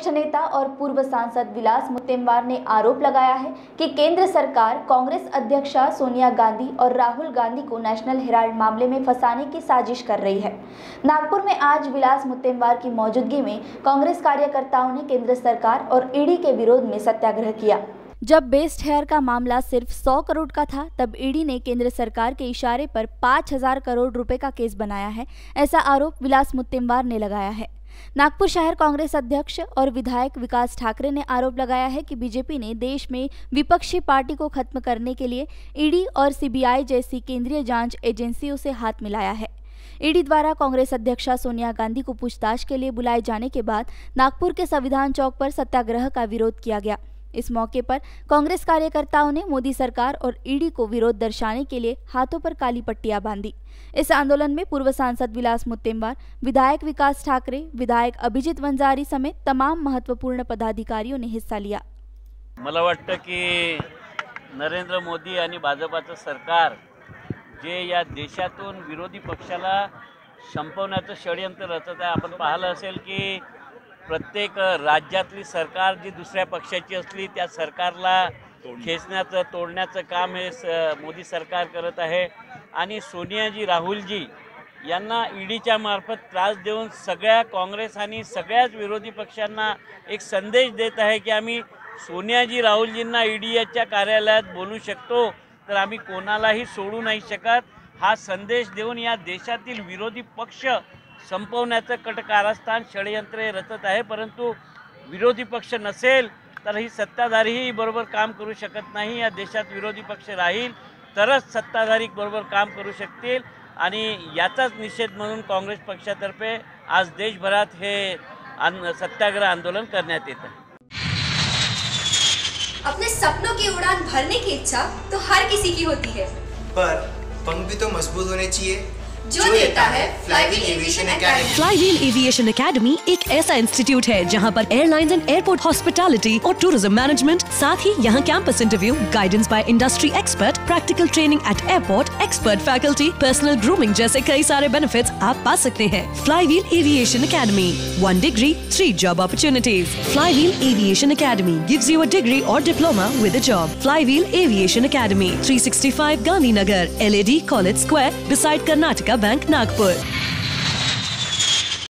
नेता और पूर्व सांसद विलास मुत्तेमवार ने आरोप लगाया है कि केंद्र सरकार कांग्रेस अध्यक्षा सोनिया गांधी और राहुल गांधी को नेशनल हेराल्ड मामले में फंसाने की साजिश कर रही है। नागपुर में आज विलास मुत्तेमवार की मौजूदगी में कांग्रेस कार्यकर्ताओं ने केंद्र सरकार और ईडी के विरोध में सत्याग्रह किया। जब बेस्ट हेयर का मामला सिर्फ 100 करोड़ का था, तब ईडी ने केंद्र सरकार के इशारे पर 5000 करोड़ रुपए का केस बनाया है, ऐसा आरोप विलास मुत्तेमवार ने लगाया है। नागपुर शहर कांग्रेस अध्यक्ष और विधायक विकास ठाकरे ने आरोप लगाया है कि बीजेपी ने देश में विपक्षी पार्टी को खत्म करने के लिए ईडी और सीबीआई जैसी केंद्रीय जांच एजेंसियों से हाथ मिलाया है। ईडी द्वारा कांग्रेस अध्यक्षा सोनिया गांधी को पूछताछ के लिए बुलाए जाने के बाद नागपुर के संविधान चौक पर सत्याग्रह का विरोध किया गया। इस मौके पर कांग्रेस कार्यकर्ताओं ने मोदी सरकार और ईडी को विरोध दर्शाने के लिए हाथों पर काली पट्टियां बांधी। इस आंदोलन में पूर्व सांसद विलास मुत्तेमवार, विधायक विकास ठाकरे, विधायक अभिजित वंजारी समेत तमाम महत्वपूर्ण पदाधिकारियों ने हिस्सा लिया। मला वाटतं की नरेंद्र मोदी आणि भाजपाचं सरकार जे या देशातून विरोधी पक्षाला संपवण्याचं षडयंत्र रचत आहे। आपण पाहिलं असेल की प्रत्येक राज्यातली सरकार जी दुसऱ्या पक्षाची असली त्या सरकारला खेचण्याचं तोडण्याचं काम हे मोदी सरकार करत आहे। आणि सोनियाजी राहुलजी यांना ईडीच्या मार्फत त्रास देऊन सगळ्या काँग्रेस आणि सगळ्याच विरोधी पक्षांना एक संदेश देत आहे की आम्ही सोनियाजी राहुलजींना ईडीच्या कार्यालयात बोलू शकतो, तर आम्ही कोणालाही सोडू नाही शकत। हा संदेश देऊन या देशातील विरोधी पक्ष संपवण्याचं कारस्थान षडयंत्र रचत आहे। परंतु विरोधी पक्ष नसेल तर ही सत्ताधारीही बरोबर काम करू शकत नाही। या देशात विरोधी पक्ष राहील तरच सत्ताधारी बरोबर काम करू शकतील आणि याचाच निषेध म्हणून काँग्रेस पक्षातर्फे आज देशभरात हे सत्याग्रह आंदोलन करण्यात येत आहे। अपने सपनों की उड़ान भरने की इच्छा तो हर किसी की होती है, पर पंख भी तो मजबूत होने चाहिए जो देता है Flywheel Aviation Academy. Flywheel Aviation Academy एक ऐसा इंस्टीट्यूट है जहां पर एयरलाइंस एंड एयरपोर्ट हॉस्पिटैलिटी और टूरिज्म मैनेजमेंट, साथ ही यहां campus interview, guidance by industry expert, practical training at airport, expert faculty, personal grooming जैसे कई सारे बेनिफिट्स आप पा सकते हैं। Flywheel Aviation Academy, 1 degree, 3 job opportunities। Flywheel Aviation Academy gives you a degree or diploma with a job। Flywheel Aviation academy, 365 Gandhinagar, LAD College Square, beside Karnataka Bank, Nagpur।